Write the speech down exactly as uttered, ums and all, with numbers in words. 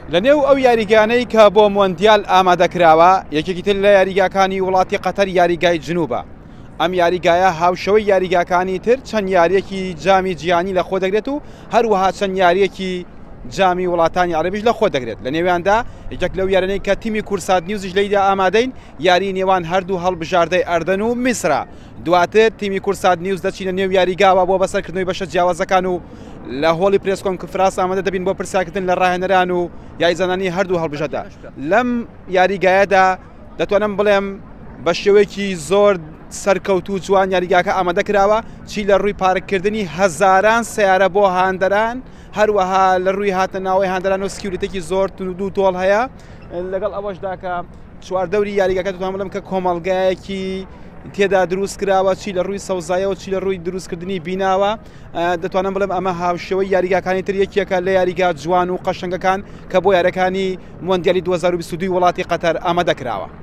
لە نێو ئەو یاریگانەی کە بۆ مۆندیال ئامادەکراوە یەکێکی تر لە یاریگاکانی وڵاتی قەتەر یاریگای جنوبە. ئەم یاریگایە هاوشەوەی یاریگاکانی تر چەند یاریەکی جامی جیهانی لە خۆ دەگرێت و هەروەها چەند یاریەکی جامی وڵاتانی عەرەبیش لە خۆ دەگرێت. لە نێویاندا یەکێک لەو یارانەی کە تیمی کورسات نیوزش لەیدا ئامادەین یاری نێوان هەردوو هەڵبژاردەی ئەردەن و میسرە. دواتر تیمی کورسات نیوز دەچینە نێو یاریگاوە بۆ بەسەرکردنەوەی بەشە جیاوازەکان و لە هۆڵی پرێس کۆنفرانس ئامادە دەبین بۆ پرسیارکردن لە ڕاهێنەران و یاریزانانی هەردوو هەڵبژەردا. لەم یاریگایەدا دەتوانم بڵێم بە شێوەیەکی زۆر سەرکەوتوو جوان یاریگاکە ئامادە کراوە، چی لە ڕووی پارکردنی هەزاران سیارە بۆ هاندەران، هەروەها لە ڕووی هاتە ناوەی هاندەران و سکیورتێکی زۆر دوو تۆڵ هەیە. لەگەڵ ئەوەشدا کە چواردەوری یاریگاکە دەتوانم بڵێم کە کۆمەڵگایەکی تێدا دروست کراوە، چی لە ڕووی سەوزایەوە چی لە ڕووی دروستکردنی بیناوە. دەتوانم بڵێم ئەمە هاوشەوەی یاریگاکانی تر یەکێکە لە یاریگا جوان و قەشەنگەکان کە بۆ یاریەکانی مۆندیالی دوو هەزار و بیست و دوو وڵاتی قەتەر ئامادە کراوە.